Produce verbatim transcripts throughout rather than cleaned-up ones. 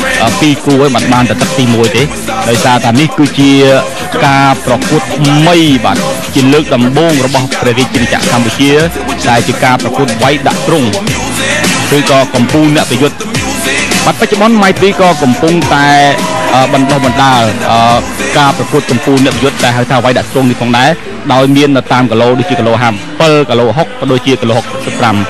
ពីគូឲ្យបានបានតែទឹកទីមួយទេដោយសារតែនេះគឺជាការប្រកួតថ្មីបាទជាលើកដំបូងរបស់ព្រះរាជាណាចក្រកម្ពុជាដែលជាការប្រកួតវាយដាក់ទ្រង់ឬក៏កម្ពុជាអ្នកប្រយុទ្ធបាទបច្ចុប្បន្នម៉ៃត្រីក៏កំពុងតែបណ្ដុះបណ្ដាលការប្រកួតកម្ពុជាអ្នកប្រយុទ្ធដែលហៅថាវាយដាក់ទ្រង់នេះផងដែរដោយមាននៅតាមគីឡូដូចជាគីឡូហាំ7គីឡូ6ក៏ដូចជាគីឡូ65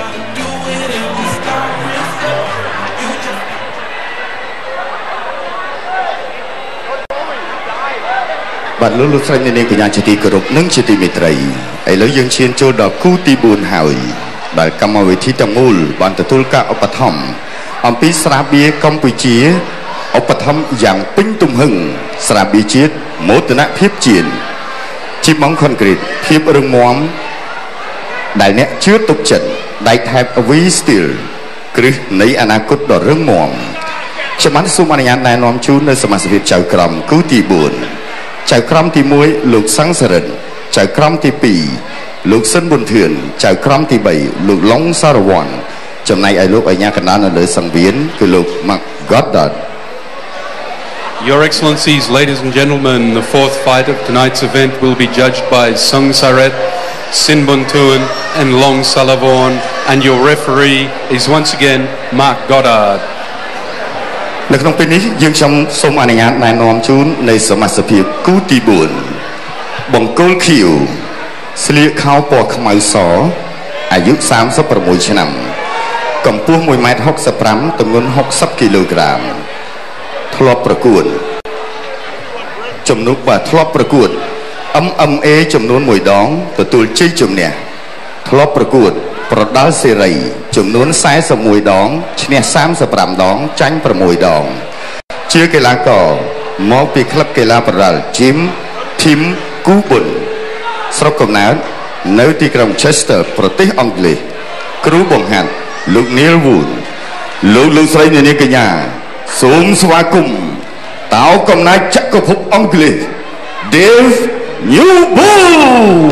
បាទលោកលោកស្រីនាងកញ្ញាជាទីគោរពនិងជាទីមេត្រីឥឡូវយើងឈានចូលដល់គូទីបួនហើយដែលកម្មវិធីទាំងមូលបានទទួលការឧបត្ថម្ភអំពីស្រាបៀរកម្ពុជាឧបត្ថម្ភយ៉ាងពេញទំហឹងស្រាបៀរជាតិមោទនភាពជាតិជីម៉ង់ខុនគ្រីតភាពរឹងមាំដែលអ្នកជឿទុកចិត្តដៃថែប វី Steel គ្រឹះនៃអនាគតដ៏រឹងមាំខ្ញុំបានសូមអនុញ្ញាតណែនាំជូននៅសមាជិកចៅក្រមគូទីបួនចៅក្រមទីមួយលោកសង្សរិទ្ធចៅក្រមទីពីរលោកសិនប៊ុនធឿនចៅក្រមទីបីលោកឡុងសារវ័នចំណែកឲ្យលោកអាជ្ញាកណ្ដាលនៅលើសង្វៀនគឺលោក Mark Goddard. Your Excellencies, ladies and gentlemen, the fourth fight of tonight's event will be judged by Sung Saret, Sin Buntuan and Long Salavorn, and your referee is once again Mark Goddard. នៅក្នុងពេលនេះយើងខ្ញុំសូមអនុញ្ញាតណែនាំជូននៃសមាជិកគូទីបួនបង្គោលខៀវស្លៀកខោពណ៌ខ្មៅសអាយុសាមសិបប្រាំមួយឆ្នាំកម្ពស់មួយម៉ែត្រហុកសិបប្រាំទម្ងន់ហុកសិបគីឡូក្រាមធ្លាប់ប្រកួតចំនួនបាទធ្លាប់ប្រកួត เอ็ม เอ็ม เอ ចំនួនមួយដងទទួលជ័យជំនះធ្លាប់ប្រកួតប្រដាល់សេរីចំនួនសែសិបមួយដងឈ្នះសាមសិបប្រាំដងចាញ់ប្រាំមួយដងជាកីឡាករមកពីក្លឹបកីឡាប្រដាល់ Jim Team គូបុនស្រុកកំណើតនៅទីក្រុង Chester ប្រទេសអង់គ្លេសគ្រូបង្ហាត់លោក Neil Wood លោកលោកស្រីនាងកញ្ញាសូមស្វាគមន៍តោកំណាចចក្រភពអង់គ្លេស Dave Newbull.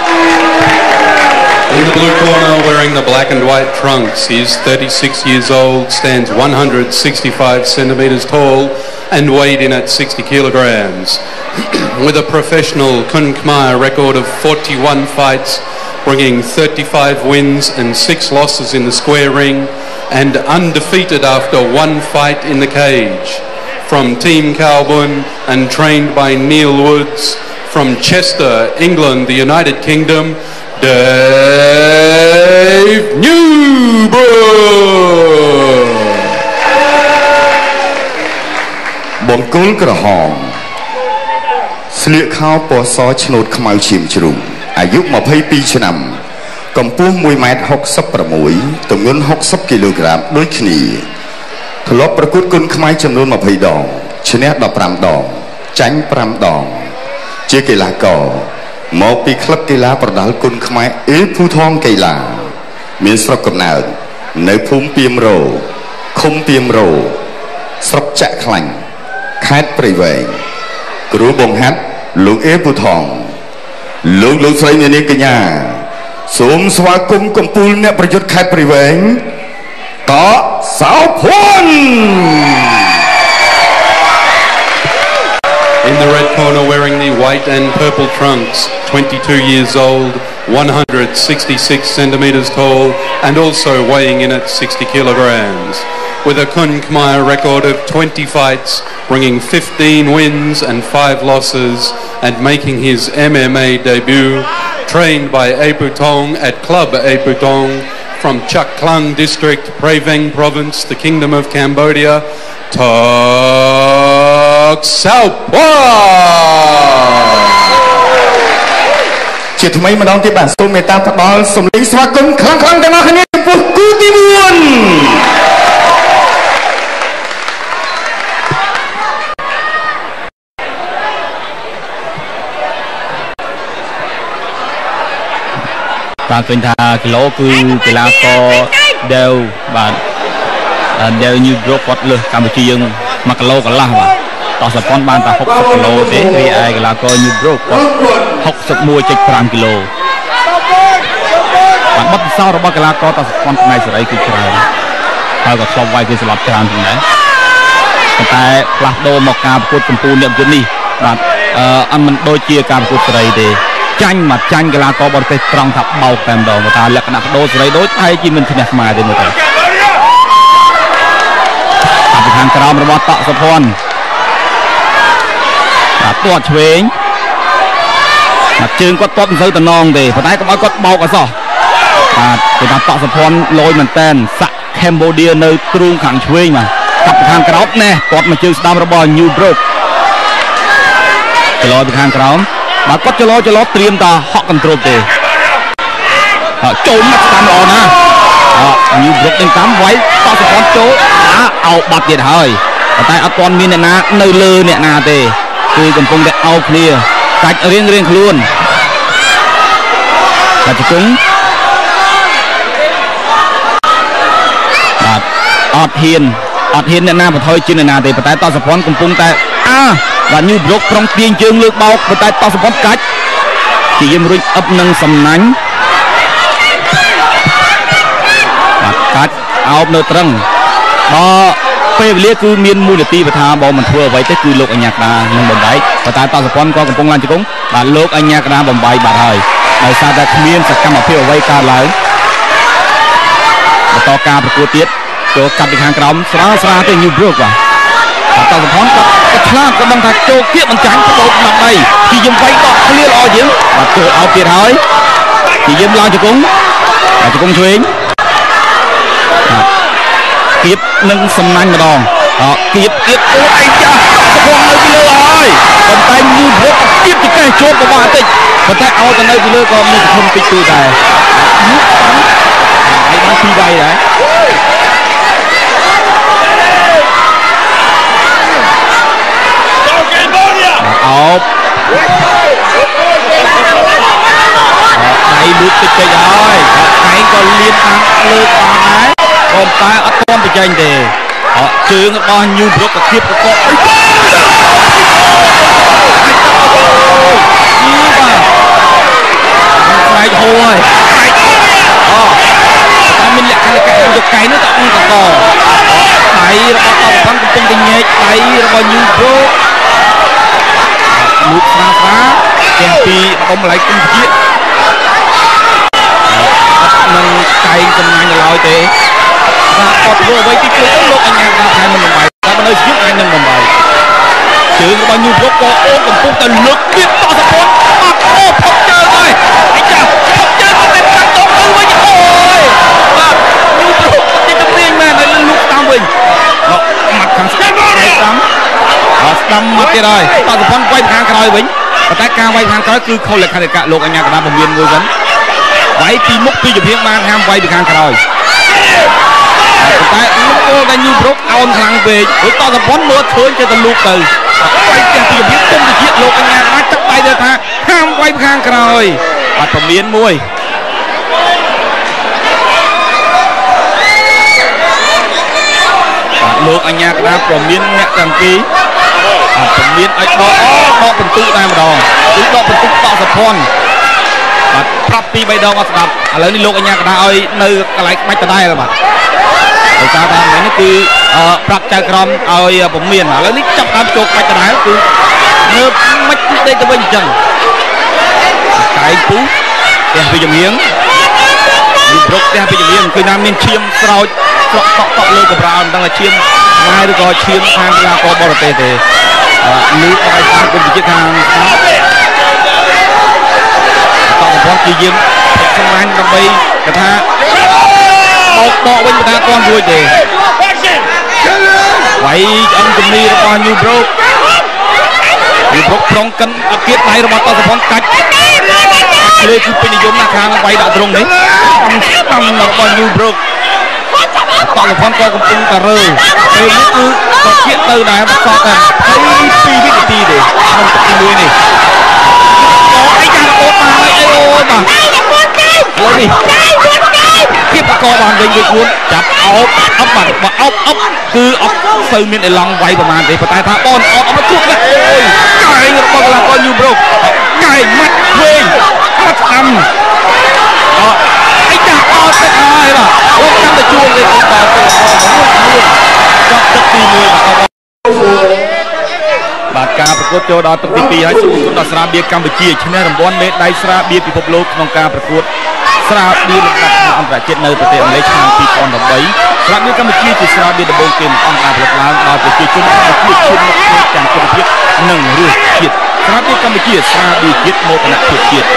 In the blue corner, wearing the black and white trunks, he is thirty-six years old, stands one hundred sixty-five centimetres tall and weighed in at sixty kilograms. With a professional Kun Khmer record of forty-one fights, bringing thirty-five wins and six losses in the square ring, and undefeated after one fight in the cage. From Team Kalbun and trained by Neil Woods, from Chester, England, the United Kingdom, Dave Newbull. បង្គោលក្រហមស្លៀកខោពណ៌សឆ្នូតខ្មៅឈាមជ្រូកអាយុยี่สิบสองឆ្នាំកម្ពស់មួយម៉ែត្រហុកសិបប្រាំមួយទម្ងន់ហុកសិបគីឡូក្រាមដូចគ្នាធ្លាប់ប្រកួតគុនខ្មែរចំនួនยี่สิบដងឈ្នះដប់ប្រាំដងចាញ់ប្រាំដងជាកីឡាករមកពីក្លឹបកីឡាប្រដាល់គុនខ្មែរអេភូថងកីឡាមានស្រុកកំណើតនៅភូមិពីមរោឃុំពីមរោស្រុកចាក់ខ្លាញ់ខេត្តព្រៃវែងគ្រូបង្ហាត់លោកអេភូថងលោកលោកស្រីនាងកញ្ញាសូមស្វាគមន៍កំពូលអ្នកប្រយុទ្ធខេត្តព្រៃវែងតសោភួន In the red corner, wearing the white and purple trunks, twenty-two years old, one hundred sixty-six centimetres tall, and also weighing in at sixty kilograms. With a Kun Khmer record of twenty fights, bringing fifteen wins and five losses, and making his M M A debut, trained by Aputong at Club Aputong from Chak Klang District, Prey Veng Province, the Kingdom of Cambodia, Tok Saopua. ជាថ្មីម្ដងទៀតបាទសូមមេត្តាផ្ដល់សំឡេងស្វាគមន៍ខ្លាំងៗទាំងអស់គ្នាចំពោះគូទីបួនបាទឃើញថាគីឡូគឺកីឡាករដែលបាទដែលញូប្រូគាត់លើសកម្ពុជាយើងមួយគីឡូកន្លះបាទតោះសប៉ុនបានតែหกสิบគីឡូទេរីឯកីឡាករញូប្រូគាត់หกสิบเอ็ดจุดห้าគីឡូបាទបទពិសោធន៍របស់កីឡាករតោះសប៉ុនផ្នែកសេរីគឺច្រើនហើយក៏ធ្លាប់វាយគេស្លាប់ច្រើនផងដែរតែផ្លាស់ប្ដូរមកការប្រកួតកម្ពុជានេះនេះបាទអឺអត់មិនដូចជាការប្រកួតសេរីទេចាញ់មកចាញ់កីឡាករបរទេសត្រង់ថាបោកតែម្ដងថាលក្ខណៈបដូរសេរីដូចតែជាមិនឈ្នះស្មើទេមើលទៅពីខាងក្រោមរបស់តក់សុភ័ណ្ឌបាទទាត់ឆ្វេងបាទជើងគាត់ទាត់មិនសូវតំណងទេប៉ុន្តែកុំឲ្យគាត់បោកអសោះបាទគេថាតក់សុភ័ណ្ឌលយមែនតែនសាក់កម្ពុជានៅទ្រូងខាងឆ្វេងបាទកាប់ពីខាងក្រោមណែទាត់មកជើងស្ដាំរបស់ New Brook ចលោពីខាងក្រោមបាទគាត់ចលោចលោត្រៀមតាហក់កន្ទ្រប់ទេហើយចូលមកស្ដាំល្អណាស់ New Brook នឹងតាមវាយតក់សុភ័ណ្ឌចូលអាអោបបាត់ទៀតហើយប៉ុន្តែអត់ទាន់មានអ្នកណានៅលើអ្នកណាទេគឺកំពុងតែអោបគ្នាកាច់រៀងរៀងខ្លួនកាច់ជង្គង់បាទអត់ហ៊ានអត់ហ៊ានអ្នកណាបន្ថយជាអ្នកណាទេប៉ុន្តែតក់សុភ័ណ្ឌកំពុងតែអាបាទ New Brook ប្រុងទាញជើងលើកបោកប៉ុន្តែតក់សុភ័ណ្ឌកាច់ជាយាមរួចអឹបនឹងសំណាញ់បាទកាច់អោបនៅត្រឹងបើពេលវេលាគឺមានមូលនីតិបថាបើមិនធ្វើអ្វីទេគឺលោកអញ្ញាកដានឹងបំបែកប៉ុន្តែតក់សុភ័ណ្ឌក៏កំពុងឡើងជង្គង់បាទលោកអញ្ញាកដាបំបែកបាត់ហើយដោយសារតែគ្មានសកម្មភាពអ្វីកើតឡើងបន្តការប្រកួតទៀតចូលកាត់ពីខាងក្រោមស្រាលស្រាលទៅ New Brook បាទតក់សុភ័ណ្ឌក៏ឆ្លាតក៏ដឹងថាចូលគៀកមិនចាញ់បដូរណាត់ដីជាយឹមវាយដកឃ្លៀល្អជាងបាទចូលអោបទៀតហើយជាយឹមឡើងជង្គង់បាទជង្គង់ឆ្វេងគៀបនឹងសំណាញ់ម្ដងអត់គៀបគៀបអូអីចាស់សុភ័ណ្ឌនៅពីលើហើយប៉ុន្តែ New Brook គៀបចកេះចូលក៏បានតិចប៉ុន្តែឲ្យទៅនៅពីលើក៏មានសង្ឃឹមតិចតួចដែរនោះហើយបានពីរដៃដែរអោបដៃលូកតិចតិចហើយតែក៏លៀនតាមលើកបានដែរប៉ុន្តែអត់ទាន់បញ្ចេញទេអត់ជើងរបស់ New Brook ក៏គៀបប្រកបអីនេះបាទខ្លាយហូរហើយអូតែមានលក្ខណៈការយកកែនោះទៅអង្គកដៃរបស់តបបានកំពុងតែញែកដៃរបស់ New Brookលូកស្រាស្រាទាំងពីអមឡៃគុំជានឹងកែងចំណាញ់ឡើយទេថាគាត់ធ្វើអ្វីទីជួយលោកអញ្ញាថាថែមិនបំបាយតែនៅស្គៀបហើយនឹងបំបាយជើងរបស់ New Brook ក៏អូនកំពុងតែលើកទៀតតសពុនអត់អូផុតជើងហើយអីចាផុតជើងទៅកាត់តទៅវិញអូយបាទ New Brook ទីកំរៀងមែនហើយលូកតាមវិញមកមាត់ខាងស្ដាំស្ដាំអត់ស្ដាំមកទៀតហើយតសពុនវាយខាងក្រោយវិញប៉ុន្តែការវាយខាងក្រោយគឺខុសលក្ខណៈលោកអញ្ញាកដាពមៀនមួយវិញវាយពីមុខពីជំនាញបានហាមវាយពីខាងក្រោយតែលោកអូដែល New Brook អោនខ្លាំងពេកដូចតសពុនមើលឃើញចេះតែលូកទៅវាយចេះពីជំនាញទុំទៅជាតិលោកអញ្ញាអាចចាប់ដៃទៅថាហាមវាយពីខាងក្រោយបាត់ពមៀនមួយបាទលោកអញ្ញាកដាព្រមានអ្នកទាំងពីរអត់ពមៀនឲ្យដកអូដកបន្ទុកតែម្ដងគឺដកបន្ទុកតសពុនបាទប្រាប់ពីរបីដងអត់ស្ដាប់ឥឡូវនេះលោកអញ្ញាកដាឲ្យនៅកន្លែងខ្មាច់ដដែលបាទដោយសារថានេះគឺប្រាប់ចៅក្រមឲ្យពមៀនឥឡូវនេះចាប់តាមជោគខ្មាច់ដដែលគឺងើបមិនដេកទៅវិញអញ្ចឹងកាយពូផ្ទះពីជំនាញ New Brook ផ្ទះពីជំនាញគឺណាមានឈាមស្រោចស្រក់កក់កក់លើកប្រោមិនដឹងថាឈាមខ្មែរឬក៏ឈាមខាងកីឡាករបរទេសទេលឺឲ្យតាមគុណវិជាខាងតកំពុងជាយាមសម្លាញ់ដើម្បីគេថាបោកបោកវិញមិនថាទាន់រួចទេវាយឆ្អឹងជំនីរបស់ New Brook New Brook ប្រងកិនអគៀតដៃរបស់តសពុនកាច់លើគឺពេញនិយមណាស់ខាងវាយដាក់ទ្រង់នេះអំស្ដាំរបស់ New Brook តសពុនក៏កំពុងតែរើពេលនេះគឺក៏គៀកទៅដែរមិនសល់តែពីរវិនាទីទេក្នុងទឹកទីមួយនេះអូអីចាអូតមកអីអូតមកលើនេះគៀបកបានវិញមួយខ្លួនចាប់អោបអប់បាទបើអោបអប់គឺអត់សូវមានអីឡង់វាយប្រហែលទេប៉ុន្តែថាបនអោបអប់ជួបណាអូយកែងរបស់កីឡាករ New Brook កែងមាត់វិញមាត់ស្ដាំអត់អីចាអត់ទឹកហើយបាទអូចាំតែជួបលេខដល់ទៅមួយមួយចាប់ទឹកទីមួយបាទបាទការប្រកួតចូលដល់ទឹកទីពីរហើយសូមអរគុណដល់ស្រាបៀរកម្ពុជាឈ្នះរង្វាន់មេដាយស្រាបៀរពិភពលោកក្នុងការប្រកួតស្រាបៀរលំដាប់អន្តរជាតិនៅប្រទេសអាមេរិកឆ្នាំពីរពាន់ប្រាំបីស្រាបៀរកម្ពុជាជាស្រាបៀរដំបូងគេអង្គការផលិតឡើងដោយប្រជាជនកម្ពុជាឈានមុខគ្នាទាំងគុណភាពនិងរសជាតិស្រាបៀរកម្ពុជាស្រាបៀរជាតិមោទនភាពជាតិ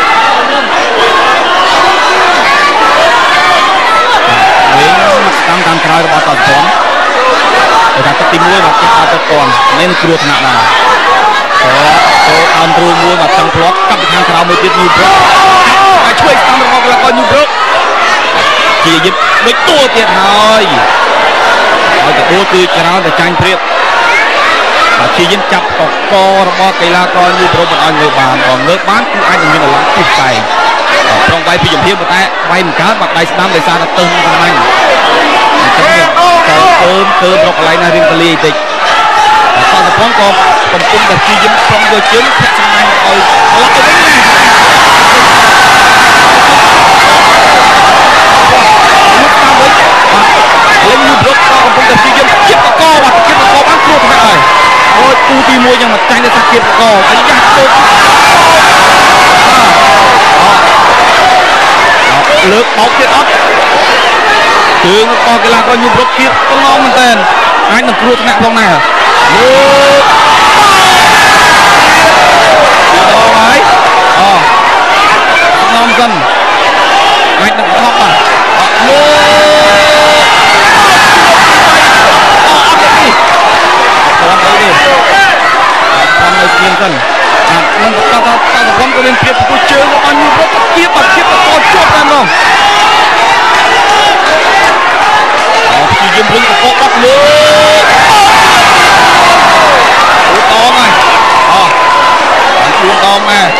វិញមកតាមតាមក្រោយរបស់តតពន់តែទឹកទីមួយមកចាប់តតពន់មានគ្រោះថ្នាក់ដែរចូលអន្តរមួយមកចង់ផ្លាត់កាប់ពីខាងក្រៅមួយទៀតយូប្រុកហើយជួយតាមរបស់កីឡាករយូប្រុកជាយឹបដូចតួទៀតហើយហើយទទួលគឺច្រើនតែចាញ់ព្រៀបហើយជាយឹបចាប់កករបស់កីឡាករយូប្រុកមិនឲ្យងើបបានអងើបបានគឺអាចនឹងមានអារម្មណ៍ពុះតែប្រងវាយពីជំនៀមតែវាយមិនកើតបាត់ដៃស្ដាំដោយសារតែទឹងក្នុងហ្នឹងអញ្ចឹងតើកើមកើមរកកន្លែងណារៀងកលីបន្តិចតតពងក៏កំពុងតែជាយឹមប្រងយកជើងធាក់សម្ដែងឲ្យឡោះទៅវិញណាលេងយូប្រុកក៏កំពុងតែជាយឹមជិះកកបាត់ជិះកកបានគ្រោះថ្នាក់ហើយអូយគូទីមួយយ៉ាងមកចាញ់ដោយសារគៀបកកអាយ៉ាទៅលើកបោកទៀតអត់ជើងរបស់កីឡាករយូប្រុកទៀតកងមែនតើអាចនឹងគ្រោះថ្នាក់ផងដែរលើកអូហើយអូងំសិនអាចនឹងថប់បាទលើកអូអត់ទេអត់ទេអត់នៅស្គៀមសិនអានឹងតតតតកំក៏មានភាពពុះជើងរបស់យូប្រុកគៀបបាត់គៀបកកជាប់តែម្ដងជាយឹមវិញកកបាត់លើអូដងហើយអូជួនដងណា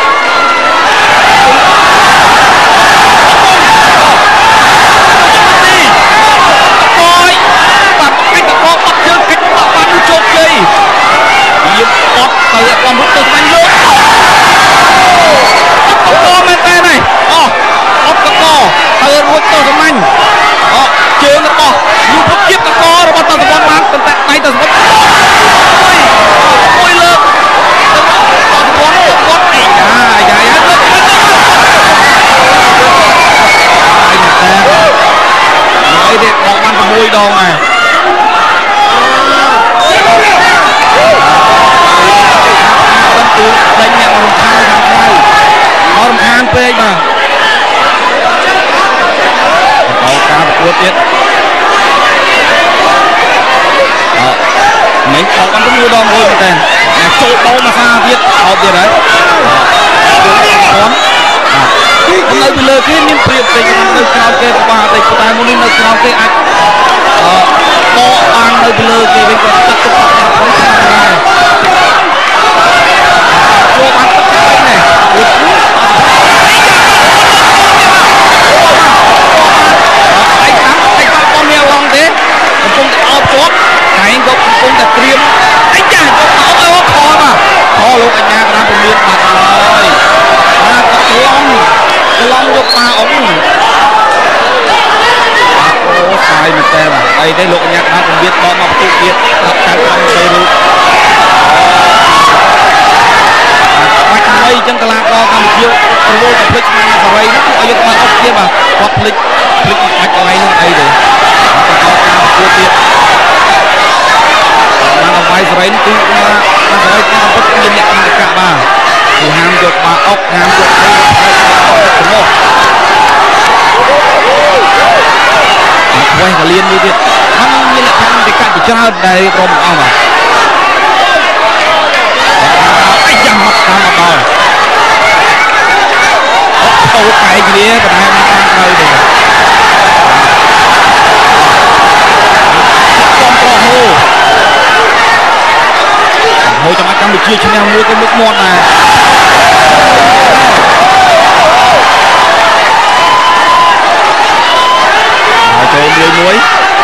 អូយបាត់កិច្ចកកបាត់ជើងកិច្ចបាត់បានជោគជ័យយឹមអត់ទៅអត់បានរត់ទៅស្វែងលើកអត់កកមែនតើនេះអូអត់កកទៅរួចទៅសម្ាញ់អូជើងរបស់យូប្រុកគៀបកករបស់តតវ៉ាន់បានប៉ុន្តែដៃតតវ៉ាន់មួយមួយលើកតតវ៉ាន់ទៅគាត់អីយ៉ាយ៉ាយ៉ាលើកទៅទៅអីទេបោកបាន៦ដងហើយបន្ទូដេញអ្នករំខានខាងក្រៅអររំខានពេកបាទបោកការប្រកួតទៀតមិនអត់បានទៅដងមួយមែនតើចូលបោមកសាទៀតអត់ទៀតហើយគាត់នៅពីលើគេមានព្រៀបពេកនៅក្រោមគេពិបាកតែតែមុននេះនៅក្រោមគេអាចអឺបោបាននៅពីលើគេវិញគាត់ទឹកទឹកផងដែរចូលបានទឹកទៅវិញនេះអូគូអត់អីតាមអីតាមបងមានឡងទេកំពុងតែអោបជាប់តែក៏កំពុងតែត្រៀមអីចាយកអោបឲ្យខលបាទខលលោកអញ្ញាកណាពមៀនបាត់ហើយបាទក៏ឡងឡងយកប៉ាអ៊ំអូស្អាយមែនតើបាទអីទេលោកអញ្ញាកណាពមៀនបោះមកបន្ទុកទៀតដាក់ចៅក្រុមទៅរូបបាច់ថ្មីអញ្ចឹងកីឡាករកម្ពុជាប្រមូលតែភ្លេចស្មានសារីនោះឲ្យយកបានអត់ទៀតបាទគាត់ភ្លេចភ្លេចបាច់កន្លែងនោះអីទេគាត់ក៏ការប្រកួតទៀតបានអវ័យសរិនគឺថាសរិនគាត់កំពុងមានអ្នកកម្មកៈបាទគឺហាមយកបាអុកហាមយកអីទៅមកអត់វេះកលៀនមួយទៀតហ្នឹងមានអ្នកកម្មកៈជាច្រើនដែលរំអស់បាទអីយ៉ាងមកតាមមកដល់អូទៅកែកគ្នាបណ្ដាលមកខាងក្រៅទេចំប្រហូហើយចាំកម្ពុជាឈ្នះមួយក៏មុខមាត់ដែរហើយចូលមួយមួយ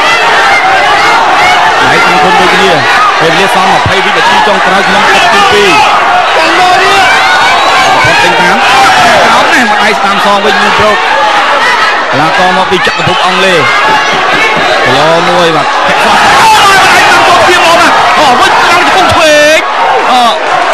ហើយខាងគុំមួយគ្នាពេលវាសល់ยี่สิบវិនាទីចុងក្រោយក្នុងទឹកទីពីរខាងលើនេះគាត់ទិញតាមក្រោមនេះមកដៃស្តាមសងវិញយូប្រុកកីឡាករមកពីចក្រភពអង់គ្លេសគីឡូមួយបាទពាក់សោះអូយដៃតាមចូលពីមកណាអូវិញខាងជង្គង់ឆ្វេងអូ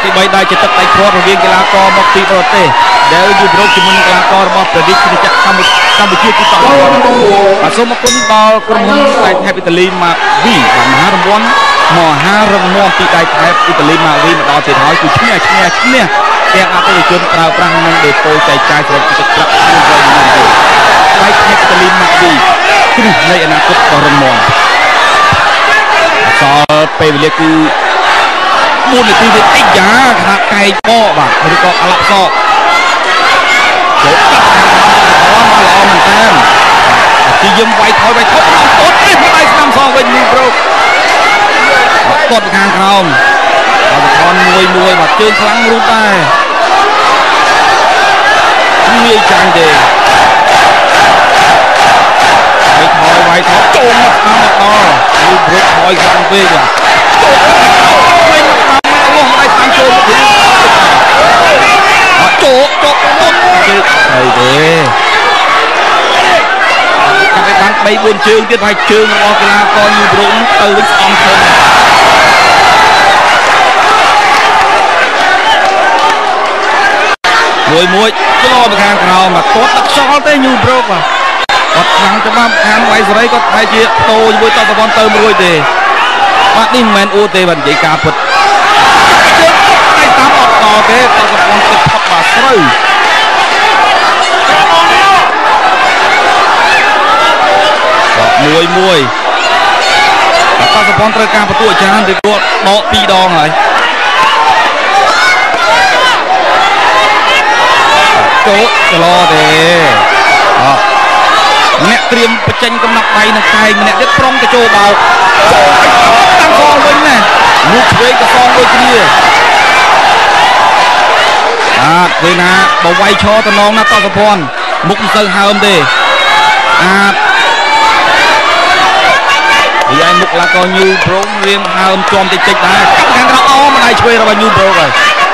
ទីបីដែលជាទឹកដៃព្រាត់រវាងកីឡាករមកពីប្រទេសដែលយូប្រូជាមួយនឹងកីឡាកររបស់ប្រទេសជិនចក្រកម្ពុជាកម្ពុជាទីតបាទសូមអរគុណដល់ក្រុមហ៊ុនដៃថែបអ៊ីតាលីម៉ាវីបានមហារង្វាន់មហារង្វាន់ពីដៃថែបអ៊ីតាលីម៉ាវីមកដល់ទៀតហើយគឺឈ្នះឈ្នះឈ្នះទាំងអតិថិជនប្រើប្រាស់និងដេប៉ូចែកចាយសម្រាប់ទឹកប្រាក់ជូនដល់អ្នកដៃថែបអ៊ីតាលីម៉ាវីគ្រឹះនៃអនាគតដ៏រឹងមាំដល់ពេលវេលាគឺបួននាទីទៀតអីយ៉ាខណៈកែកបបាទឬក៏អាឡាក់សកចូលកាត់ខាងល្អមែនតើជាយឹមវាយថយវាយថយអត់អត់ទេមកដៃស្ដាំសងវិញនេះប្រូកត់ខាងក្រោមបាទថនមួយមួយបាទជើងខ្លាំងរូបដែរងាយចាញ់ទេវាយថយវាយថយចូលមកតាមមកដល់នេះប្រូថយខ្លាំងពេកបាទចូលវិញមកដៃស្ដាំចូលទៅអត់ចូលចូលមុតទេហើយទេកាន់តែបានបីបួនជើងទៀតហើយជើងរបស់កីឡាករយូប្រូទៅវិញស្អំធំមួយមួយចូលមកខាងក្រោមមកគាត់ទឹកខ្យល់ទេយូប្រូបាទគាត់ខ្លាំងច្បាប់ខាងវៃសេរីគាត់តែជាតូជាមួយតតបនទៅរួយទេបាទនេះមិនមែនអួតទេបាទនិយាយការពិតតែតាមអត់តទេតតបនទឹកផុតបាទស្រូវមួយមួយតតបនត្រូវការបន្ទូអាចារ្យឬគាត់ដកពីរដងហើយចូលចលោទេអត់អ្នកត្រៀមបញ្ចេញកំណត់ដៃនឹងកែងម្នាក់ទៀតប្រុងទៅចូលបោកតាំងសងវិញណាលូកឆ្វេងក៏សងដូចគ្នាបាទពេលណាបើវាយឈរតំណងណាតសភ័ណ្ឌមុខមិនសូវហើមទេបាទនិយាយមុខឡាកោញូប្រូរៀងហើមជាប់តិចតិចដែរកាត់ខាងក្រៅអម្ដាយឆ្វេងរបស់ញូប្រូហើយ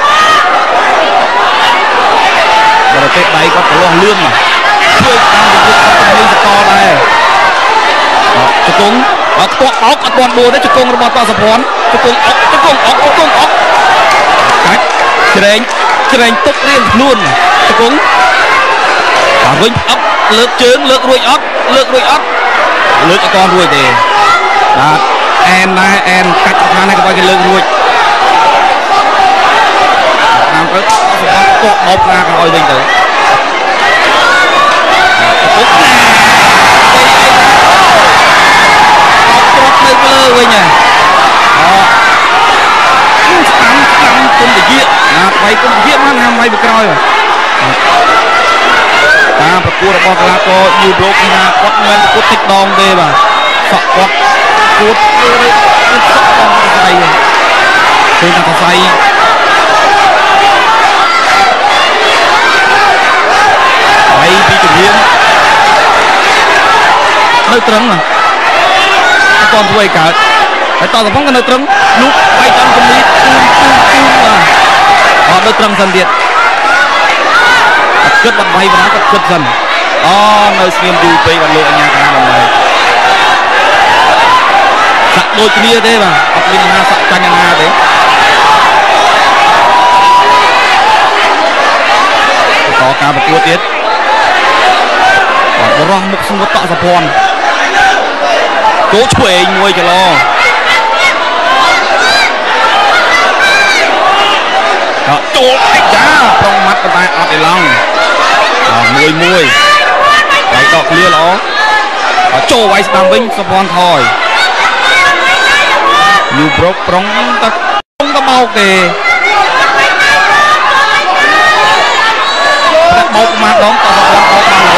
បរទេសដៃគាត់ប្រឡោះលឿនមកជួយតាមវិទ្យាសាស្ត្រនេះសកលដែរជង្គង់អត់ទាក់អុកអត់ទាន់បួនទេជង្គង់របស់តសភ័ណ្ឌជង្គង់អុកជង្គង់អុកជង្គង់អុកកាច់ច្រែងច្រែងទុករៀងខ្លួនជង្គង់បាទវិញអត់លើកជើងលើករួចអត់លើករួចអត់លើកអត់ទាន់រួចទេបាទអែនដែរអែនកាច់ខាងនេះក៏គេលើករួចតាមទៅសម្រាប់កក់បោកណាក្រោយវិញទៅពុកណាអត់គ្រាប់នៅលើវិញហ៎អូស្ដាំស្ដាំគុំតាយាណាបីគុំតាយាបានហាំបីពីក្រោយតាមប្រគួតរបស់កីឡាករយូប្រូពីណាគាត់មិនប្រគួតតិចដងទេបាទសក់គាត់ប្រគួតគឺសក់ដងស្អីឃើញថាស្អីហើយពីជំនាញនៅត្រឹងអត់ទាន់ធ្វើឲ្យកើតហើយតតផងក៏នៅត្រឹងនោះបៃតងគំនិតគឺគឺគឺបាទអត់នៅត្រឹងសិនទៀតអត់គិតបាត់បៃបណ្ណាក៏គិតសិនអូនៅស្ងៀមយូរពេកបាទលោកអញ្ញាកណាឡើយសាក់ដូចគ្នាទេបាទអត់មានណាសាក់ចាញ់ណាទេបន្តការប្រកួតទៀតបរោះមុខស្ងួតតសភ័ណ្ឌចូលឆ្វេងមួយចលោដល់ចូលអាយ៉ាប្រងម៉ាត់ប៉ុន្តែអត់ឯឡង់មួយមួយហើយដកឃ្លាល្អចូលវាយស្ដាំវិញសភ័ណ្ឌថយយូប្រូប្រុងទៅប្រុងទៅបោកទេបោកមកដងតសភ័ណ្ឌបោកបាន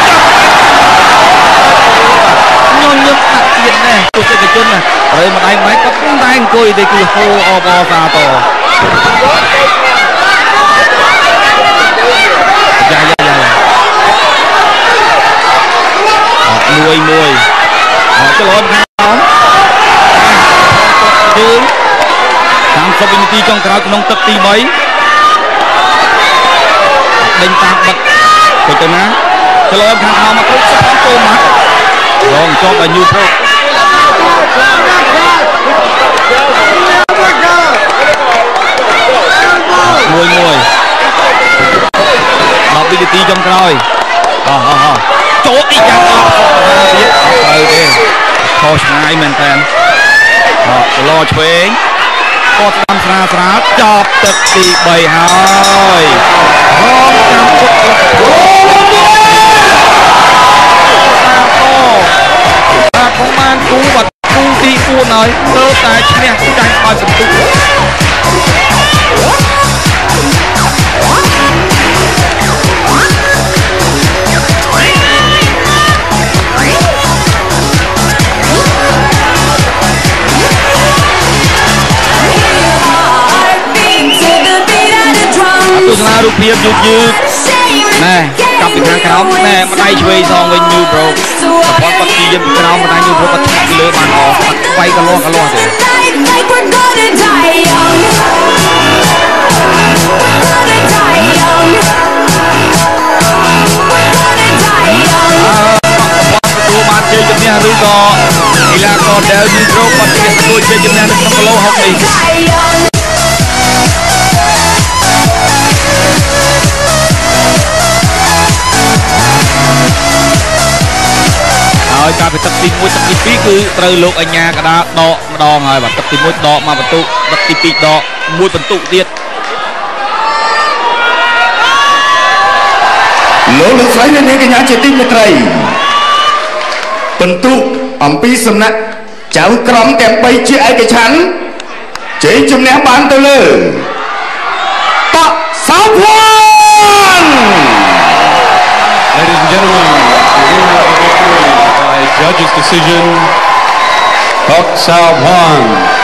ញញឹមដាក់ទៀតណែទស្សនិកជនណាត្រូវម្ដាយម្ដាយគាត់តែអង្គុយទេគឺហូអបអសាតយ៉ាយ៉ាយ៉ាមួយមួយអត់ចលនខាងយើងសាមសិបវិនាទីចុងក្រោយក្នុងទឹកទីបីដេញតាមបិទទៅទៅណាចលនខាងក្រោមមកគ្រប់សុខចូលមករងជាប់ដល់យូប្រូទីចុងក្រោយអោះអោះចូលអ៊ីយ៉ាងអត់ទៀតអត់ត្រូវទេខុសឆ្ងាយមែនតើអត់គីឡូឆ្វេងគាត់តាមស្រាលស្រាលចប់ទឹកទីបីហើយរងចាំពុតបាទផងបានគូបាត់គូទីបួនហើយទៅតែឈ្នះចាញ់ឲ្យបន្ទុកទស្សនារូបភាពយឺតយឺតណែកាប់ពីខាងក្រោមណែម្ដាយឆ្វេងសងវិញញូប្រូប្រព័ន្ធបាត់ទីយើងពីក្រោមម្ដាយញូប្រូបាត់ឆ្លងពីលើបានអស់បាត់ស្វ័យកលាស់កលាស់ទេបានជ័យជំនះឬក៏កីឡាករដែលញូប្រូបាត់ទទួលជ័យជំនះនៅក្នុងគីឡូហុកនេះហើយការពិទឹកទីមួយទឹកទីពីរគឺត្រូវលោកអញ្ញាកដាដកម្ដងហើយបាទទឹកទីមួយដកមកបន្ទុកទឹកទីពីរដកមួយបន្ទុកទៀតលោកលោកស្រីអ្នកនាងកញ្ញាជាទីមេត្រីបន្ទុកអំពីសំណាក់ចៅក្រមទាំងបីជាឯកច្ឆន្ទជ័យជំនះបានទៅលើតកសោភ័ណ្ឌ Ladies and gentlemen, the winner of the victory by judges' decision, Tok Sao Hwan.